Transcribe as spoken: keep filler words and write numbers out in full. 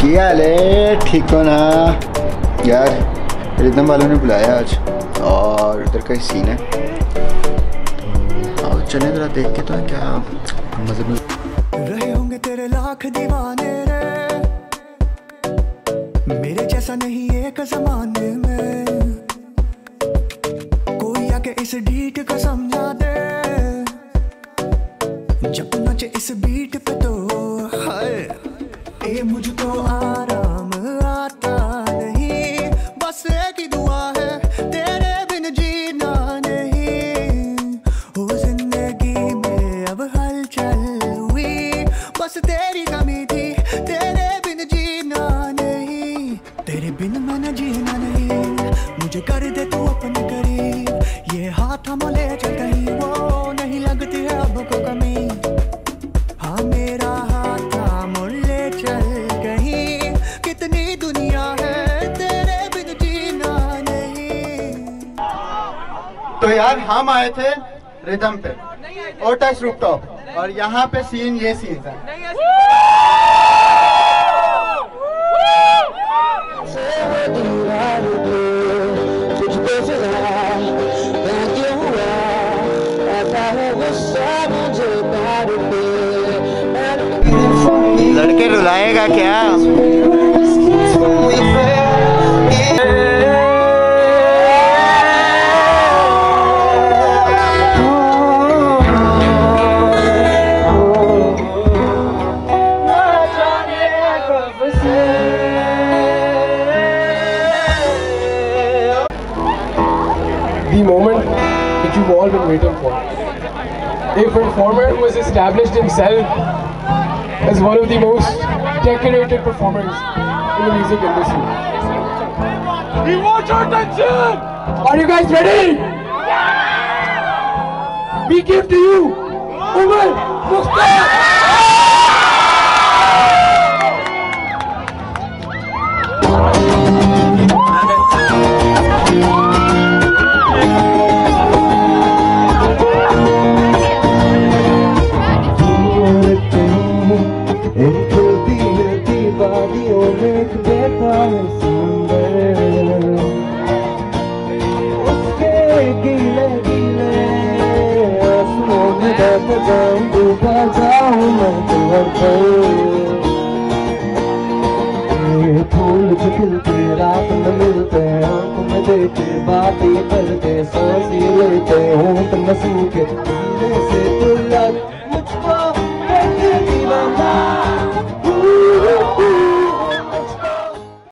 क्या ले, ठीक हो ना यार? रिदम वालों ने बुलाया आज और उधर का ही सीन है, तो आओ चले जरा देख के तो क्या मजे में रहे होंगे तेरे लाख दीवाने रे, मेरे जैसा नहीं एक जमाने में, कोई आके इस डीट को समझा दे, जब तू नाचे इस बीट पे तो हाय ए मुझको आराम आता नहीं, बस एक ही दुआ है तेरे बिन जीना नहीं, हो जिंदगी में अब हलचल हुई, बस तेरी कमी थी तेरे बिन जीना नहीं, तेरे बिन मन जीना नहीं, मुझे कर दे तू अपने करीब, ये हाथ हम ले चल कहीं वो नहीं लगती है अब को कमी, हाँ मेरा हाथ थाम ले चल कहीं, कितनी दुनिया है तेरे बिन जीना नहीं। तो यार हम आए थे रिदम पे और टच रूफटॉप, और यहाँ पे सीन ये सीन है। लड़के रुलाएगा क्या? The moment which you've all been waiting for. A performer who has established himself as one of the most decorated performers in the music industry. We want your attention! Are you guys ready? Yeah! We give to you Umar Mukhtar! फूल खिलते रात में मिलते हैं, आंखों में देखे बातें करते, सांसें लेते होंठ में सूखे से तू लग